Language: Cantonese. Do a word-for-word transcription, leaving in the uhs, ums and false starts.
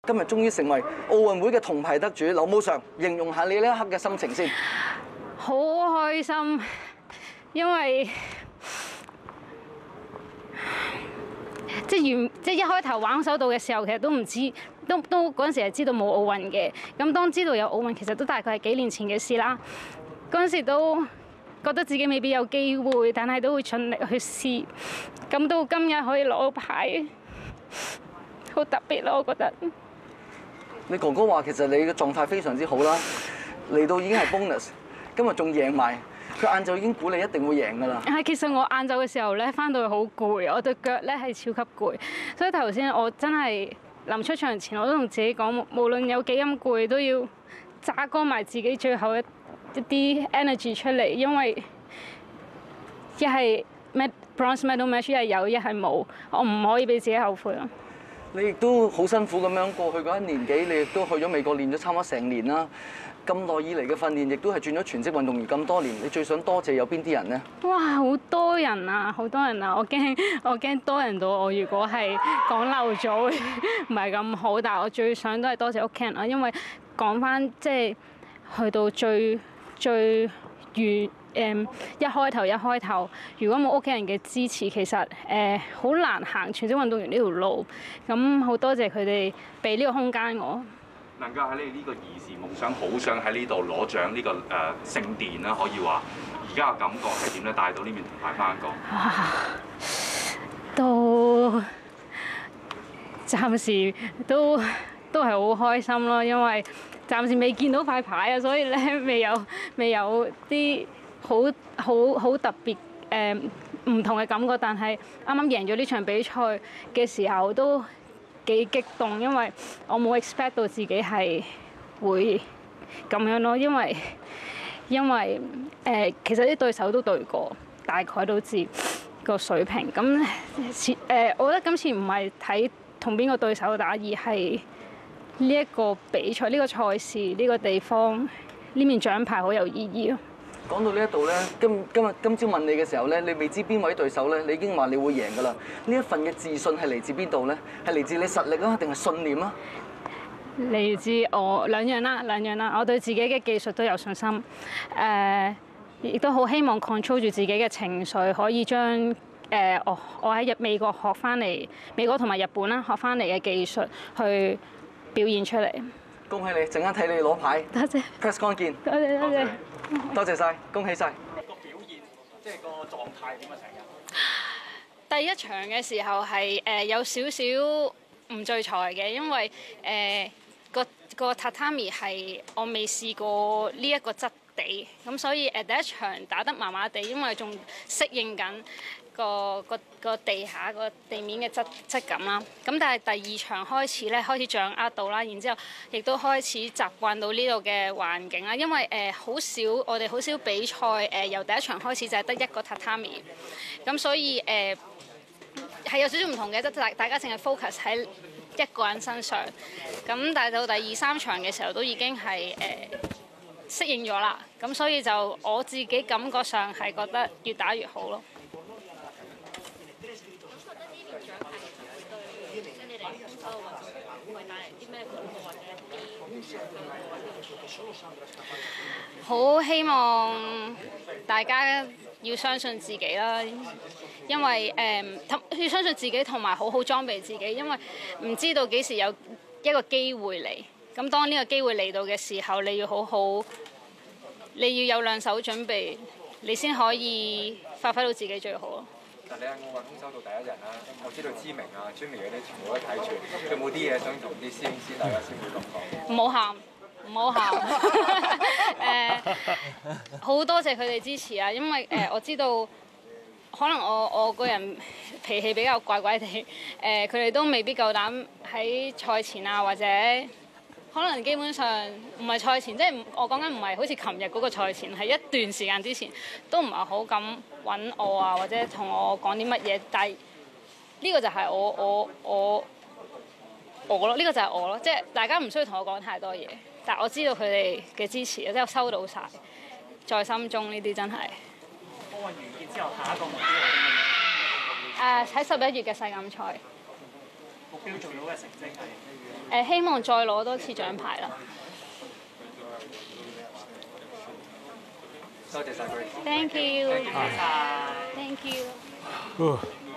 今日終於成為奧運會嘅銅牌得主，劉慕裳，形容下你呢一刻嘅心情先。 好開心，因為即係原即係一開頭玩手道嘅時候，其實都唔知，都都嗰陣時係知道冇奧運嘅。咁當知道有奧運，其實都大概係幾年前嘅事啦。嗰陣時都覺得自己未必有機會，但係都會盡力去試。咁到今日可以攞牌，好特別咯，我覺得。 你哥哥話其實你嘅狀態非常之好啦，嚟到已經係 bonus， 今日仲贏埋。佢晏晝已經估你一定會贏㗎啦。 係，其實我晏晝嘅時候咧，翻到去好攰，我對腳咧係超級攰，所以頭先我真係臨出場前我都同自己講，無論有幾咁攰，都要榨乾埋自己最後一一啲 energy 出嚟，因為一係 bronze medal match 一係有，一係冇，我唔可以俾自己後悔咯。 你亦都好辛苦咁樣過去嗰一年幾，你亦都去咗美國練咗差唔多成年啦。咁耐以嚟嘅訓練，亦都係轉咗全職運動員咁多年。你最想多謝有邊啲人呢？ 哇！好多人啊，好多人啊！我驚我驚多人到我，如果係講漏咗唔係咁好。但係我最想都係多謝屋企人啊，因為講返即係去到最最遠誒一開頭一開頭，如果冇屋企人嘅支持，其實誒好難行全職運動員呢條路。咁好多謝佢哋俾呢個空間我。 能夠喺你呢個兒時夢想，好想喺呢度攞獎呢個誒聖殿啦，可以話而家嘅感覺係點咧？帶到呢面銅牌翻港， 都暫時都都係好開心咯，因為暫時未見到塊牌啊，所以咧未有未有啲好好好特別誒唔同嘅感覺。但係啱啱贏咗呢場比賽嘅時候都幾激動，因為我冇 expect 到自己係會咁樣咯，因為因為誒、呃、其實啲對手都對過，大概都知個水平。咁誒、呃，我覺得今次唔係睇同邊個對手打，而係呢一個比賽、呢、呢個賽事、呢、呢個地方呢面獎牌好有意義咯。 講到呢一度咧，今今日今朝問你嘅時候咧，你未知邊位對手咧，你已經話你會贏㗎啦。呢一份嘅自信係嚟自邊度咧？係嚟自你實力啊，定係信念啊？ 嚟自我兩樣啦，兩樣啦。我對自己嘅技術都有信心，誒、呃，亦都好希望 control 住自己嘅情緒，可以將誒、呃、我我喺日美國學翻嚟，美國同埋日本啦學翻嚟嘅技術去表現出嚟。 恭喜你！陣間睇你攞牌。 多謝。 Press con 見。 多謝多謝。 多謝晒，恭喜晒。 個表現即係個狀態點啊？成日第一場嘅時候係誒有少少唔聚財嘅，因為誒、呃、個個榻榻米係我未試過呢一個質地，咁所以誒第一場打得麻麻地，因為仲適應緊。個個個地下個地面嘅質質感啦，咁但係第二場開始咧，開始掌握到啦，然之後亦都開始習慣到呢度嘅環境啦。因為誒好、呃、少我哋好少比賽誒、呃，由第一場開始就係得一個榻榻米，咁所以誒係、呃、有少少唔同嘅，即大大家淨係 focus 喺一個人身上。咁但係到第二三場嘅時候都已經係誒、呃、適應咗啦，咁所以就我自己感覺上係覺得越打越好咯。好希望大家要相信自己啦，因為誒、嗯、要相信自己同埋好好裝備自己，因為唔知道幾時有一個機會嚟。咁當呢個機會嚟到嘅時候，你要好好，你要有兩手準備，你先可以發揮到自己最好咯。 嗱，你係奧運空手道第一人啦，我知道知名啊、Jimmy 嗰啲全部都睇住，有冇啲嘢想同啲師兄師大家先會咁講？ 唔好喊，唔好喊。誒，好多謝佢哋支持啊！因為誒、呃、我知道，可能我我個人脾氣比較怪怪地，誒佢哋都未必夠膽喺賽前啊，或者可能基本上唔係賽前，即係我講緊唔係好似琴日嗰個賽前，係一段時間之前都唔係好敢揾我啊，或者同我講啲乜嘢。但係呢個就係我我我我咯，呢個就係我咯，即係大家唔需要同我講太多嘢，但係我知道佢哋嘅支持，即係我收到晒，在心中呢啲真係。 奧運完結之後，下一個目標係啲乜嘢？ 誒喺十一月嘅世錦賽。 目標做到嘅成績係？ 誒、希望再攞多次獎牌啦。 多謝晒佢。 Thank you。 多謝晒。 Thank you。